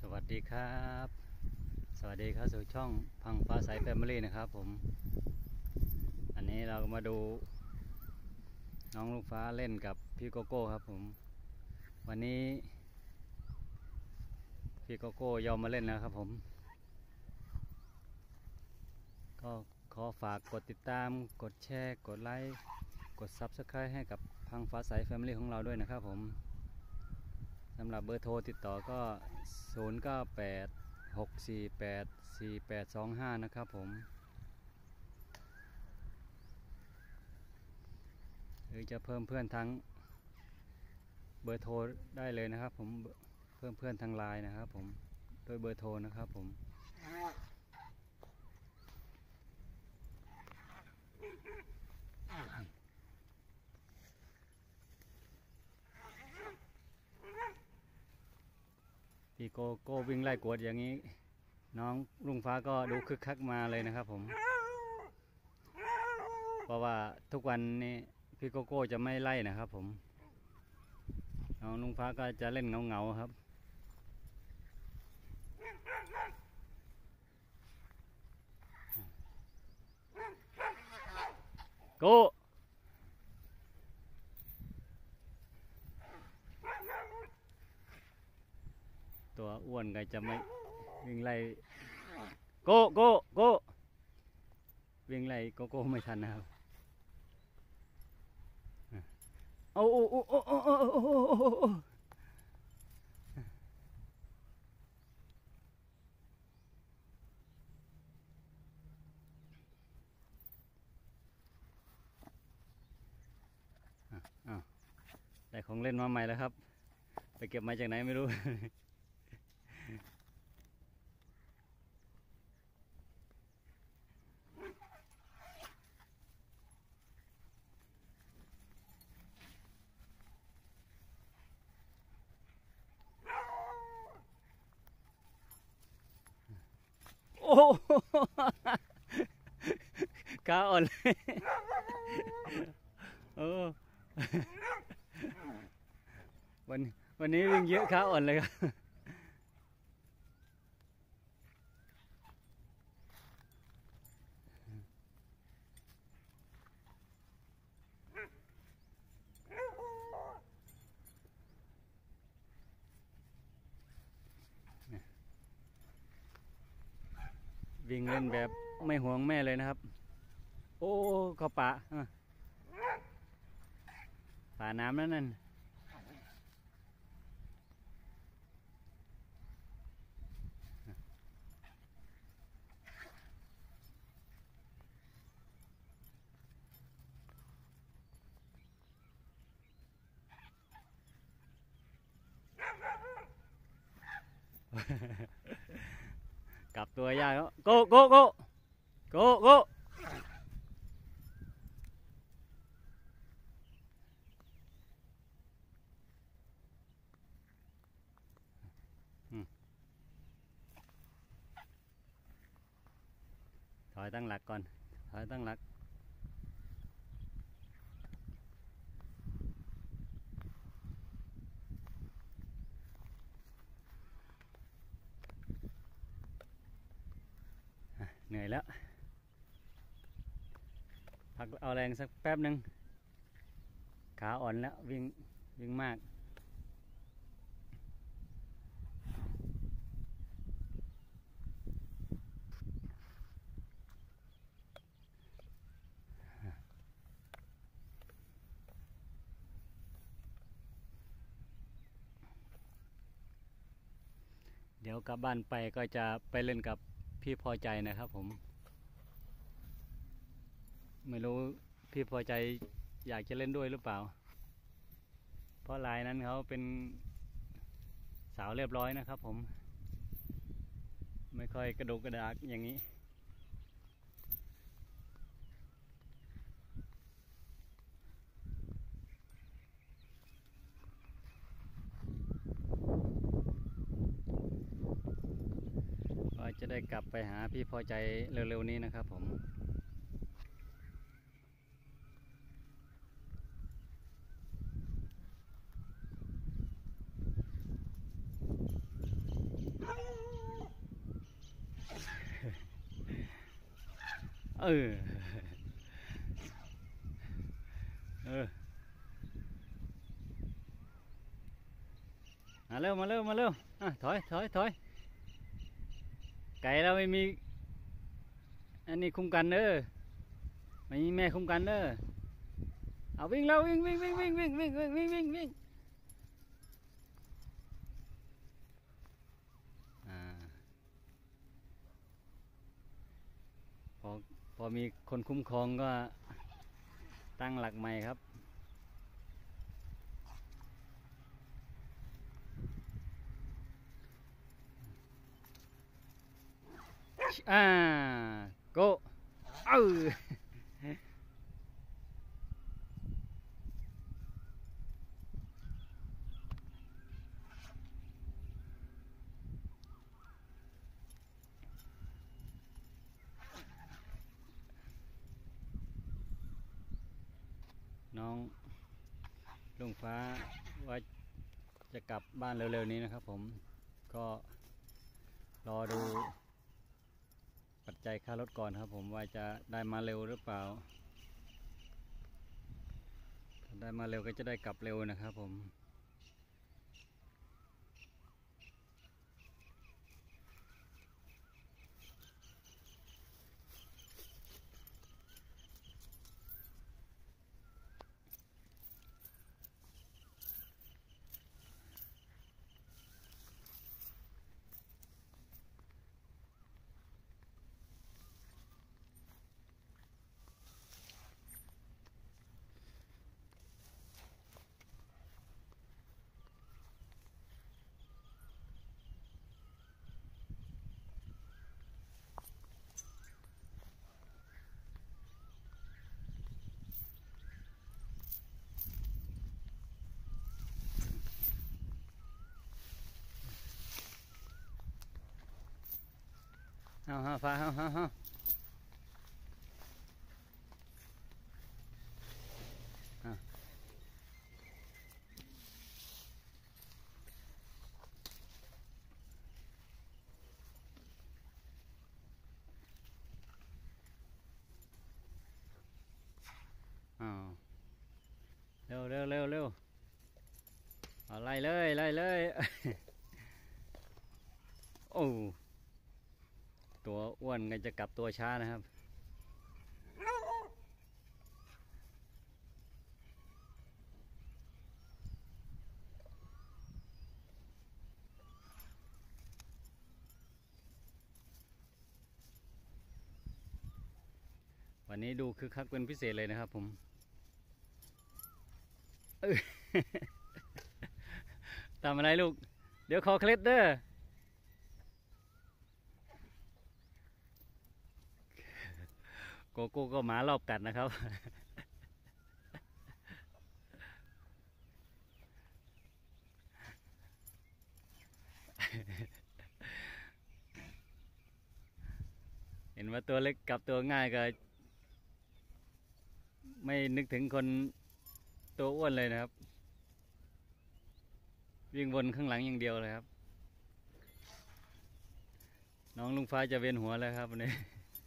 วัสดีครับสวัสดีครับสู่ช่องพังฟ้าใสแฟมิลี่นะครับผมอันนี้เรามาดูน้องลูกฟ้าเล่นกับพี่โกโก้ครับผมวันนี้พี่โกโก้ยอมมาเล่นแล้วครับผมก็ขอฝากกดติดตามกดแชร์กดไลค์กด Subscribe ให้กับพังฟ้าใสแฟมิลี่ของเราด้วยนะครับผมสำหรับเบอร์โทรติดต่อก็0986484825นะครับผมหรือจะเพิ่มเพื่อนทั้งเบอร์โทรได้เลยนะครับผมเพิ่มเพื่อนทางไลน์นะครับผมโดยเบอร์โทรนะครับผมพี่โกโก้วิ่งไล่กวดอย่างนี้น้องลุงฟ้าก็ดูคึกคักมาเลยนะครับผมเพราะว่าทุกวันนี้พี่โกโก้จะไม่ไล่นะครับผมน้องลุงฟ้าก็จะเล่นเงาๆครับโก้ตัวอ้วนก็จะไม่วิ่งไล่โก้โก้โก้วิ่งไล่โกโก้ไม่ทันนะครับโอ้โอ้โอ้โอ้โอ้โอ้โอ้ได้ของเล่นมาใหม่แล้วครับไปเก็บมาจากไหนไม่รู้ โอ้ขาอ่อนเลยโอ้วันนี้วิ่งเยอะขาอ่อนเลยครับวิ่งเล่นแบบไม่ห่วงแม่เลยนะครับโอ้เขาป่าน้ำนั่นกลับตัวยากแล้วโก้โก้โก้โก้โก้ถอยตั้งหลักก่อนถอยตั้งหลักเหนื่อยแล้วพักเอาแรงสักแป๊บหนึ่งขาอ่อนแล้ววิ่งมากเดี๋ยวกลับบ้านไปก็จะไปเล่นกับพี่พอใจนะครับผมไม่รู้พี่พอใจอยากจะเล่นด้วยหรือเปล่าเพราะลายนั้นเขาเป็นสาวเรียบร้อยนะครับผมไม่ค่อยกระดุกกระดากอย่างนี้ก็จะได้กลับไปหาพี่พอใจเร็วๆนี้นะครับผมออเออมาเร็วมาเร็วมาเร็วถอยถอยถอยไก่เราไม่มีอันนี้คุ้มกันเด้อไม่มีแม่คุ้มกันเด้อเอาวิ่งแล้ววิ่งวิ่งวิ่งวิ่งวิ่งวิ่งวิ่งวิ่งวิ่งวิ่งพอพอมีคนคุ้มครองก็ตั้งหลักใหม่ครับโกน้องลุงฟ้าว่าจะกลับบ้านเร็วๆนี้นะครับผมก็รอดูปัจจัยค่ารถก่อนครับผมว่าจะได้มาเร็วหรือเปล่าถ้าได้มาเร็วก็จะได้กลับเร็วนะครับผมเอาฟ้าเอาเร็วเร็วเร็วเร็วเอาไล่เลยไล่เลยโอ้ตัวอ้วนก็จะกลับตัวช้านะครับวันนี้ดูคึกคักเป็นพิเศษเลยนะครับผมทำอะไรลูกเดี๋ยวคอเคล็ดเด้อโกโก้ก็หมารอบกัดนะครับเห็นว่าตัวเล็กกับตัวง่ายก็ไม่นึกถึงคนตัวอ้วนเลยนะครับวิ่งวนข้างหลังอย่างเดียวเลยครับน้องลุงฟ้าจะเวียนหัวแล้วครับวันนี้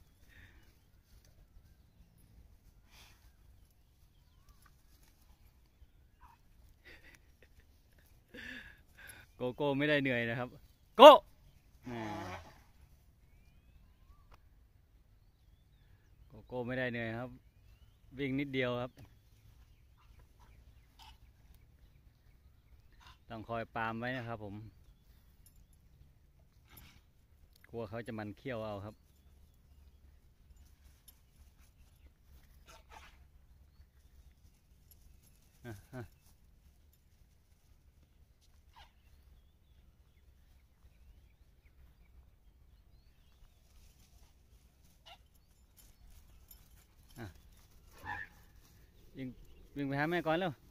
โกโก้ไม่ได้เหนื่อยนะครับโก้โกโก้ไม่ได้เหนื่อยครับวิ่งนิดเดียวครับต้องคอยปามไว้นะครับผมกลัวเขาจะมันเขี้ยวเอาครับวิ่งไปหาแม่ก่อนเร็ว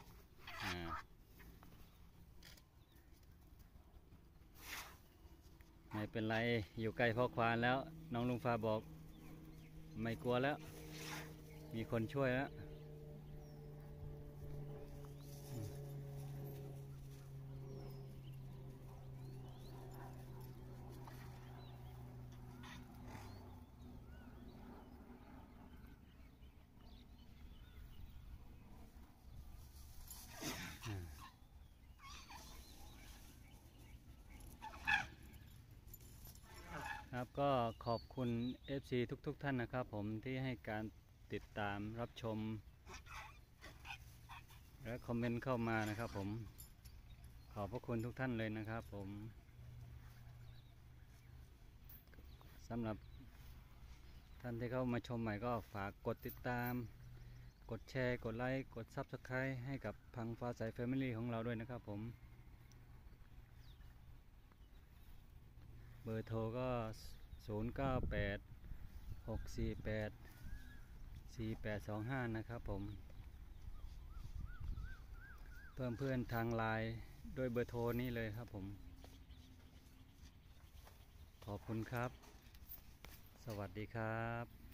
ไม่เป็นไรอยู่ใกล้พ่อควานแล้วน้องลุงฟ้าบอกไม่กลัวแล้วมีคนช่วยแล้วครับก็ขอบคุณ FC ทุกท่านนะครับผมที่ให้การติดตามรับชมและคอมเมนต์เข้ามานะครับผมขอบพระคุณทุกท่านเลยนะครับผมสำหรับท่านที่เข้ามาชมใหม่ก็ฝากกดติดตามกดแชร์กดไลค์กด Subscribe ให้กับพังฟ้าใส Family ของเราด้วยนะครับผมเบอร์โทรก็0986484825นะครับผมเพิ่มเพื่อนทางไลน์ด้วยเบอร์โทรนี้เลยครับผมขอบคุณครับสวัสดีครับ